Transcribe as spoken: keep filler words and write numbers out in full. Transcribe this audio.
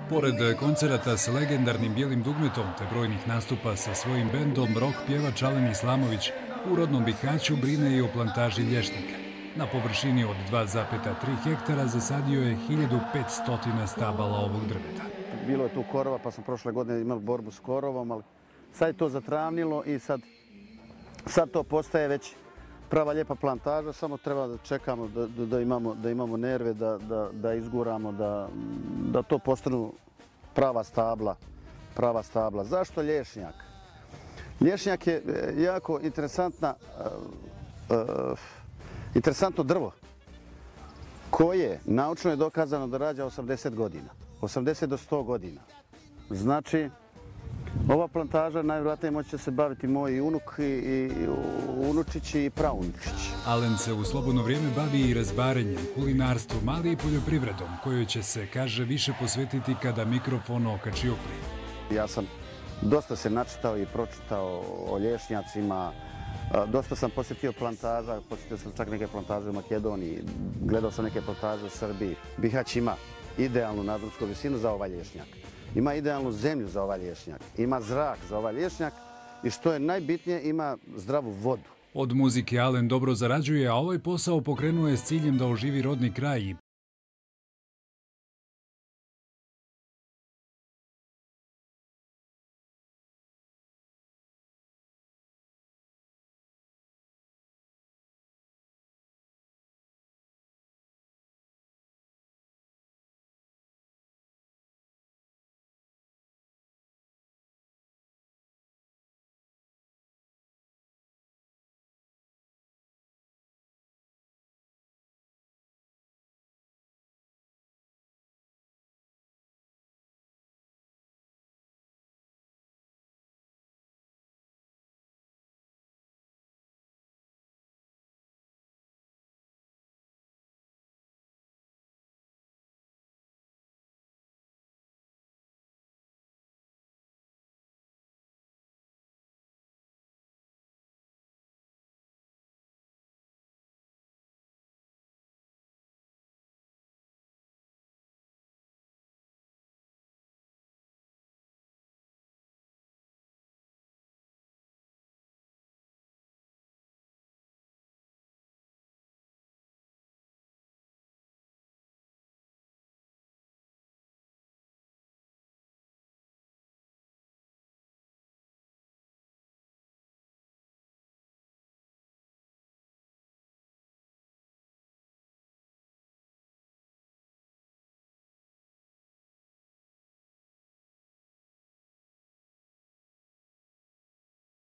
Pored koncerata s legendarnim Bijelim dugmetom te brojnih nastupa sa svojim bendom, rok pjevač Alen Islamović u rodnom Bihaću brine i o plantaži lješnjaka. Na površini od dva zarez tri hektara zasadio je hiljadu petsto stabala ovog drveta. Bilo je tu korova, pa smo prošle godine imali borbu s korovom, ali sad je to zatravnilo i sad, sad to postaje već prava lijepa plantaža, samo treba da čekamo da, da, da, imamo, da imamo nerve, da, da, da izguramo, da, da to postanu prava stabla, prava stabla. Zašto lješnjak? Lješnjak je jako interesantna, uh, uh, interesantno drvo koje naučno je dokazano da rađa osamdeset godina, osamdeset do sto godina. Znači, ova plantaža najvjerojatnije moći će se baviti moj unuk i, i unučići i praunučići. Alen se u slobodno vrijeme bavi i razbarenjem, kulinarstvom, ali i poljoprivredom, kojoj će se, kaže, više posvetiti kada mikrofon okači okri. Ja sam dosta se načitao i pročitao o lješnjacima, dosta sam posjetio plantaža, posjetio sam čak neke plantaže u Makedoniji, gledao sam neke plantaže u Srbiji. Bihać ima idealnu nadmorsku visinu za ovaj lješnjak. Ima idealnu zemlju za ovaj lješnjak, ima zrak za ovaj lješnjak i što je najbitnije, ima zdravu vodu. Od muzike Alen dobro zarađuje, a ovaj posao pokrenuo je s ciljem da oživi rodni kraj i